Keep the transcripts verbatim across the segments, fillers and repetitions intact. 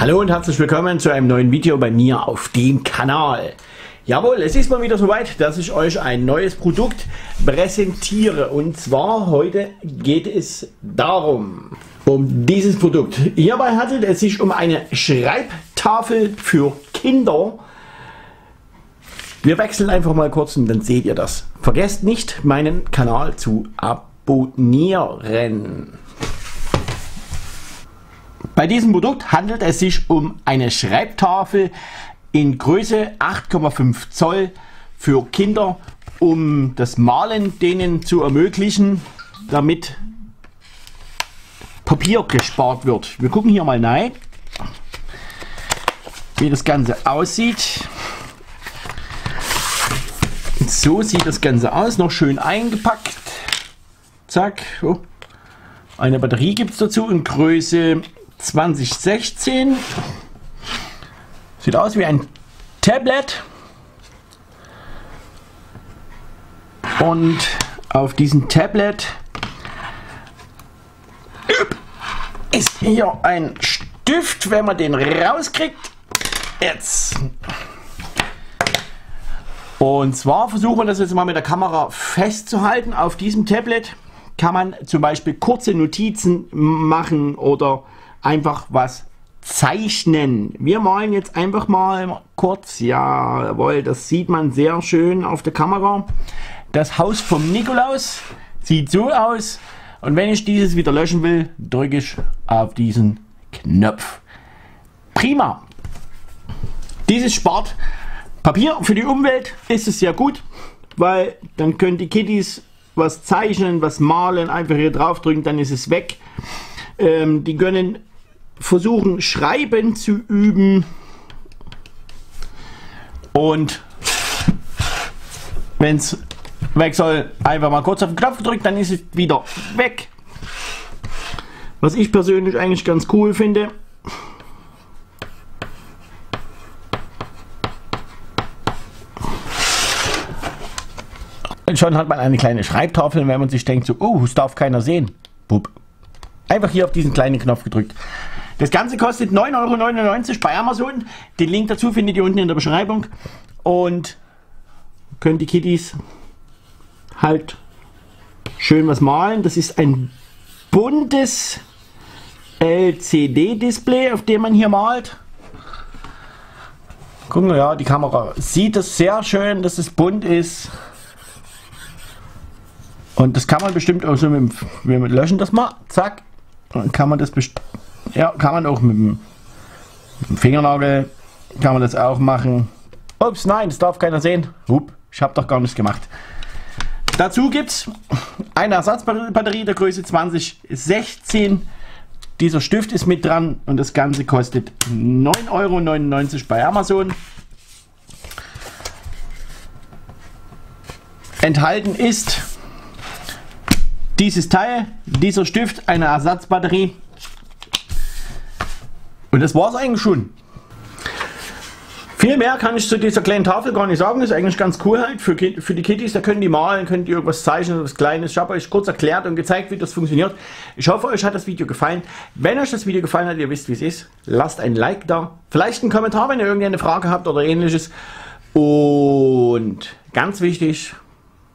Hallo und herzlich willkommen zu einem neuen Video bei mir auf dem Kanal. Jawohl, es ist mal wieder soweit, dass ich euch ein neues Produkt präsentiere. Und zwar heute geht es darum, um dieses Produkt. Hierbei handelt es sich um eine Schreibtafel für Kinder. Wir wechseln einfach mal kurz und dann seht ihr das. Vergesst nicht, meinen Kanal zu abonnieren. Bei diesem Produkt handelt es sich um eine Schreibtafel in Größe acht Komma fünf Zoll für Kinder, um das Malen denen zu ermöglichen, damit Papier gespart wird. Wir gucken hier mal rein, wie das Ganze aussieht. So sieht das Ganze aus, noch schön eingepackt. Zack. Oh. Eine Batterie gibt es dazu in Größe zwanzig sechzehn. Sieht aus wie ein Tablet. Und auf diesem Tablet ist hier ein Stift, wenn man den rauskriegt. Jetzt. Und zwar versuchen wir das jetzt mal mit der Kamera festzuhalten. Auf diesem Tablet kann man zum Beispiel kurze Notizen machen oder einfach was zeichnen. Wir malen jetzt einfach mal kurz, jawohl, das sieht man sehr schön auf der Kamera. Das Haus vom Nikolaus sieht so aus. Und wenn ich dieses wieder löschen will, drücke ich auf diesen Knopf. Prima. Dieses spart Papier. Für die Umwelt ist es sehr gut, weil dann können die Kiddies was zeichnen, was malen, einfach hier drauf drücken, dann ist es weg. Ähm, die können versuchen, Schreiben zu üben. Und wenn es weg soll, einfach mal kurz auf den Knopf gedrückt, dann ist es wieder weg. Was ich persönlich eigentlich ganz cool finde. Und schon hat man eine kleine Schreibtafel, wenn man sich denkt, so, oh, es darf keiner sehen. Bup. Einfach hier auf diesen kleinen Knopf gedrückt. Das Ganze kostet neun Euro neunundneunzig bei Amazon. Den Link dazu findet ihr unten in der Beschreibung. Und können die Kiddies halt schön was malen. Das ist ein buntes L C D-Display, auf dem man hier malt. Gucken wir, ja, die Kamera sieht das sehr schön, dass es bunt ist. Und das kann man bestimmt auch so mit dem, wir löschen das mal, zack. Dann kann man das bestimmt, ja, kann man auch mit dem, mit dem Fingernagel, kann man das auch machen. Ups, nein, das darf keiner sehen. Hup, ich habe doch gar nichts gemacht. Dazu gibt es eine Ersatzbatterie der Größe zwanzig sechzehn. Dieser Stift ist mit dran und das Ganze kostet neun Euro neunundneunzig bei Amazon. Enthalten ist dieses Teil, dieser Stift, eine Ersatzbatterie. Und das war es eigentlich schon. Viel mehr kann ich zu dieser kleinen Tafel gar nicht sagen. Das ist eigentlich ganz cool halt für, für die Kiddies. Da können die malen, können die irgendwas zeichnen, was Kleines. Ich habe euch kurz erklärt und gezeigt, wie das funktioniert. Ich hoffe, euch hat das Video gefallen. Wenn euch das Video gefallen hat, ihr wisst, wie es ist, lasst ein Like da. Vielleicht einen Kommentar, wenn ihr irgendeine Frage habt oder ähnliches. Und ganz wichtig,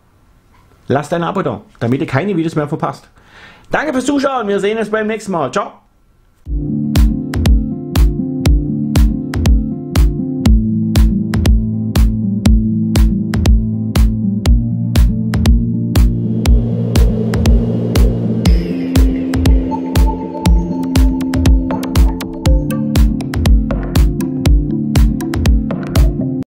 lasst ein Abo da, damit ihr keine Videos mehr verpasst. Danke fürs Zuschauen. Wir sehen uns beim nächsten Mal. Ciao.